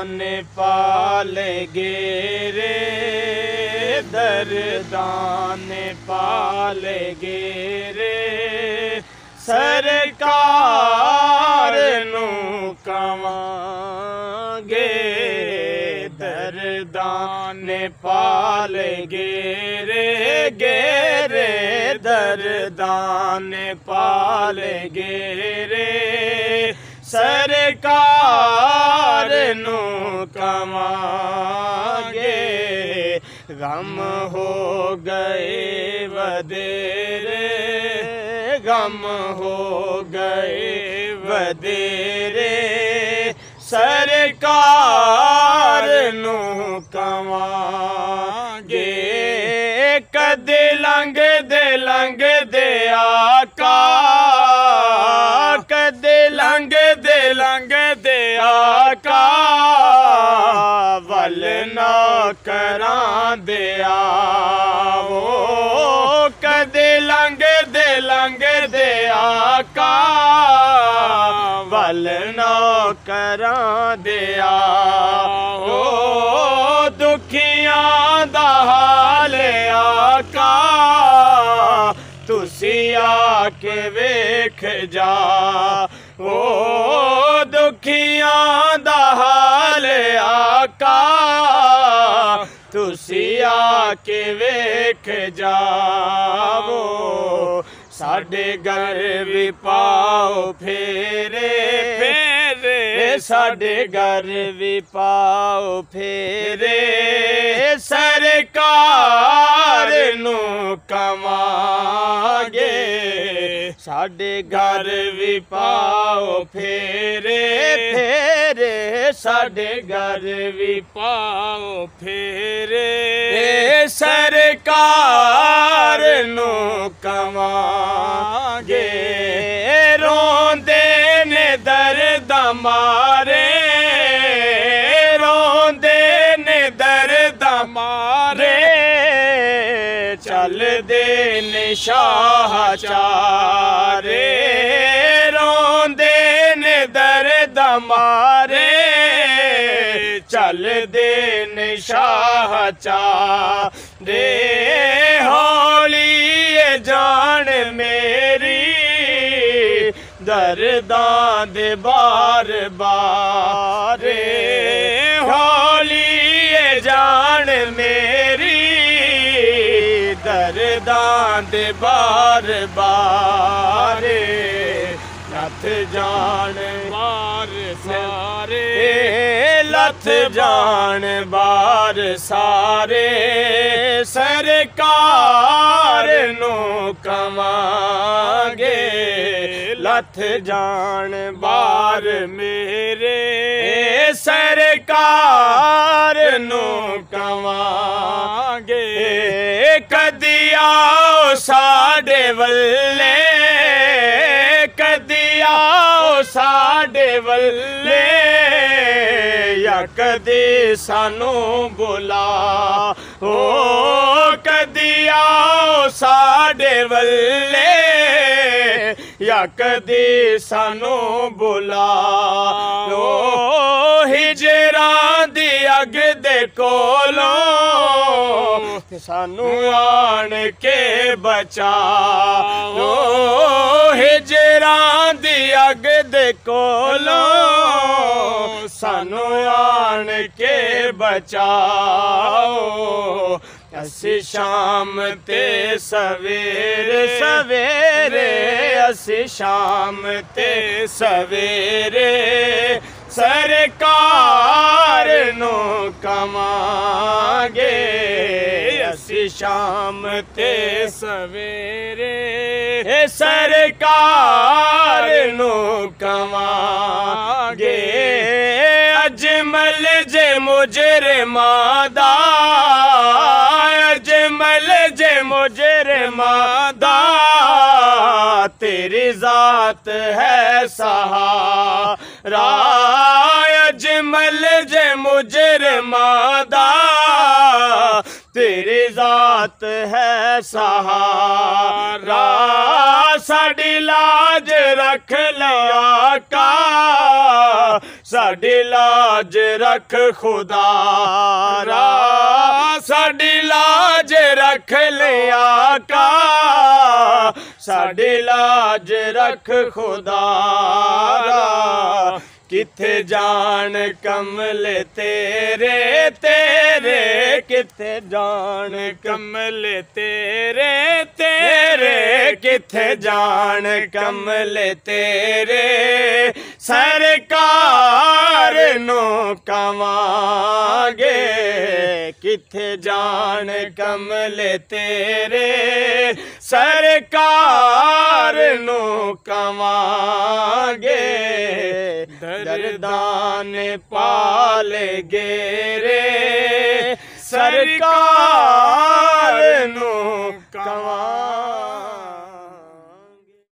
दर्दान पालेगे रे दर्दान पालेगे रे सरकार नू कवांगे दर्दान पालेगे रे गेरे दर्दान पालेगे रे सरकार नू कवांगे गम हो गए वधेरे गम हो गए वधेरे सरकार नू कवांगे कदे लंघ दे आका कदे लंघ दे आका वल ना करां दे आवो कदे लंघ दे आका वल ना करां दे आवो दुखियां दा हाल आका तुसी आके वेख जा ओ दुखियां दा हाल आका तुसी आके वेख जावो साडे घर भी पाओ फेरे फेरे साडे घर भी पाओ फेरे सरकार नू कवांगे साडे घर भी पाओ फेरे फेरे साडे घर भी पाओ फेरे सरकार नू कवांगे रोंदे ने दर्द मारे रोंदे ने दर्द मारे चल दे ने शाह चारे रोंदे ने दर्द मारे चल दे ने शाह चारे हौली जान मेरी दर्दां दे बार बारे हौली जान मेरी दर्दां दे बार बारे लथ जान बार सारे लथ जान बार सारे सरकार नू कवांगे लथ जान बार मेरे सरकार नू कवांगे कदी आओ साडे वल्ले कदी आओ साडे वल्ले या कदी सानू बुला ओ कदी आओ साडे वल्ले या कदी सानू बुला ओ हिजरां दी अग दे कोलों सानू आन के बचा ओ हिजरां दी अग दे कोलों सानू आन के बचाओ असी शाम ते सवेरे सवेरे असी शाम ते सवेरे सरकार नू कवांगे असी शाम ते सवेरे सरकार नू कवांगे अजमल जे मुजरिमां दा अजमल जे मुजरिमां दा तेरी जात है सहारा अजमल जे मुजरिमां दा तेरी जात दात है सहारा साडी लाज रख लिया का साडी लाज रख खुदारा साडी लाज रख लिया का साडी लाज रख खुदारा किथे जान कमले तेरे तेरे किथे जान कमले तेरे तेरे किथे जान कमले तेरे सरकार नो कवांगे किथे जान कमले तेरे सरकार नो कवांगे दर्दान पाल गेरे सरकार नो